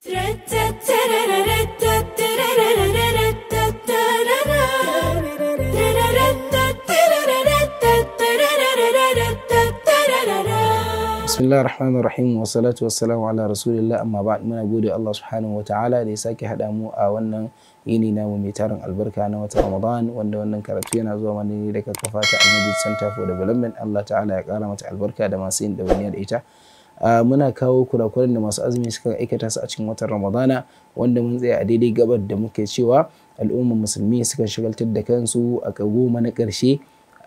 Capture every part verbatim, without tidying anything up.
Bismillahir Rahmanir Rahim wa salatu wassalamu ala Rasulillah, amma ba'd. Muna gode Allah subhanahu wa ta'ala da ya sake haɗa mu a wannan yini namu mai tarin albarka na watan Ramadan, wanda wannan karatu yana zuwa mana ne daga kafa ta Al-Majid Center for Development. Allah ta'ala ya ƙara mata albarka da masu yin ɗawainiya da ita. Muna kawo kurakuran da masu azumi suka aikata su a cikin watan Ramadana, wanda mun tsaya a daidai gabar da muke cewa al'ummar musulmi suka shagaltar da kansu a goma na ƙarshe,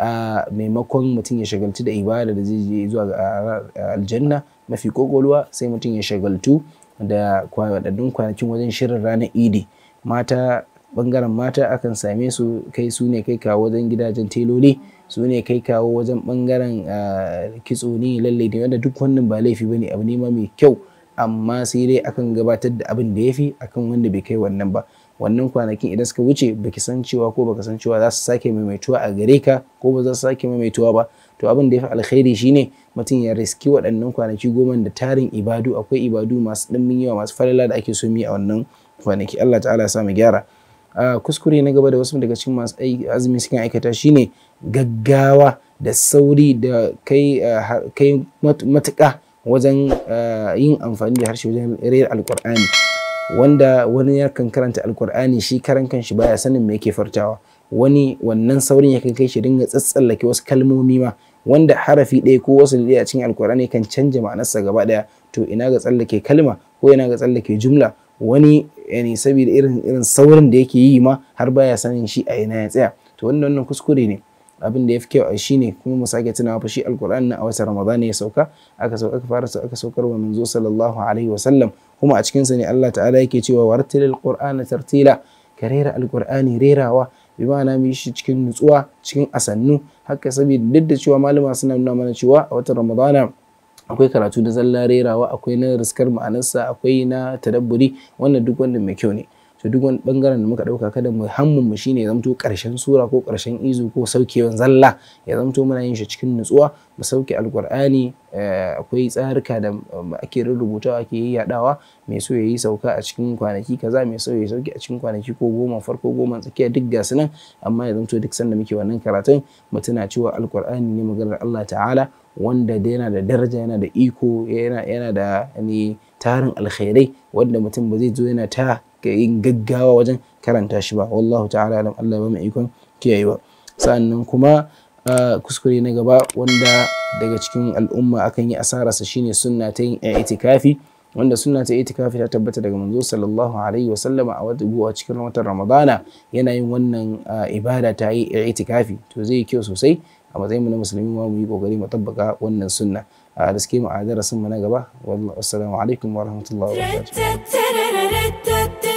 a maimakon mutum ya shagaltu da ibada da zai je zuwa ga aljanna mafi kokolwa, sai mutum ya shagaltu da waɗannan kwanakin wajen shirin ranar idi. Mata, bangaren mata akan same su kai su ne kai kawo wajen gidajen teloli, su ne kai kawo wajen bangaren kitso ne, lalle ne, wanda duk wannan ba laifi bane, abu ne ma mai kyau, amma sai dai akan gabatar da abin da yafi akan wanda bai kai wannan ba. Wannan kwanakin idan suka wuce baki san cewa ko baka san cewa za su sake maimaituwa a gare ka ko ba za su sake maimaituwa ba, to abin da ya fi alkhairi shine mutum ya riski waɗannan kwanaki goma da tarin ibadu. Akwai ibadu masu ɗimbin yawa, masu falala da ake so mu yi a wannan kwanaki. Allah ta'ala ya sa mu gyara. Kuskure na gaba da wasu daga cikin masu azumi sukan aikata shine gaggawa da sauri da kai kai matuƙa wajen yin amfani da harshe wajen rera alƙur'ani, wanda wani yakan karanta alkur'ani shi karan kanshi baya sanin me yake fartawa. Wani wannan saurin yakan kai shi dinga tsatsallake wasu kalmomi ma, wanda harafi ɗaya ko wasu ɗaya a cikin alkur'ani kan canja ma'anarsa gaba ɗaya. To ina ga tsallake kalma ko ina ga tsallake jumla? Wani yani saboda irin irin saurin da yake yi ma har baya sanin shi a ina ya tsaya. To wannan wannan kuskure ne. Abin da ya fi kyau shi ne kuma mu sake tunawa fa shi alkur'ani a watan Ramadan ya sauka, aka sauka aka fara aka saukar wa manzo sallallahu alaihi wasallam, kuma a cikin sa ne Allah ta'ala yake cewa wartilil qur'ana tartila, ka rera alkur'ani rerawa, bi ma'ana mu yi shi cikin nutsuwa, cikin asannu. Haka saboda duk da cewa malama suna nuna mana cewa a watan Ramadan akwai karatu da zalla rerawa, akwai na riskar ma'anarsa, akwai na tadabburi, wannan duk wannan mai kyau ne. To duk wani bangaren da muka dauka kada mu hammun mu shine ya zamto karshen sura ko karshen izu ko saukewan zalla, ya zamto muna yin shi cikin nutsuwa, mu sauke alkur'ani. Akwai tsarika da ake rubutawa ake yayyadawa, mai so yayi sauka a cikin kwanaki kaza, mai so yayi sauki a cikin kwanaki ko goma farko, goma tsakiya, duk ga sunan. Amma ya zamto duk sanda muke wannan karatun mu tuna cewa alkur'ani ne maganar Allah ta'ala, wanda yana da daraja, yana da iko, yana yana da ni tarin alkhairai, wanda mutum ba zai zo yana ta yin gaggawa wajen karanta shi ba. Wallahu ta'ala alam. Allah ba mu ikon kiyayewa. Sannan kuma kuskure na gaba wanda daga cikin al'umma akan yi asararsa shine sunna ta yin itikafi, wanda sunna ta itikafi ta tabbata daga manzo sallallahu alaihi wasallama a wata a cikin watan Ramadana yana yin wannan ibada ta yi itikafi. To zai yi kyau sosai a matsayin mu na musulmi ma mu yi kokari mu tabbaka wannan sunna. A gaske mu a darasin mu na gaba. Wallahi assalamu alaikum wa rahmatullahi wa barakatuh.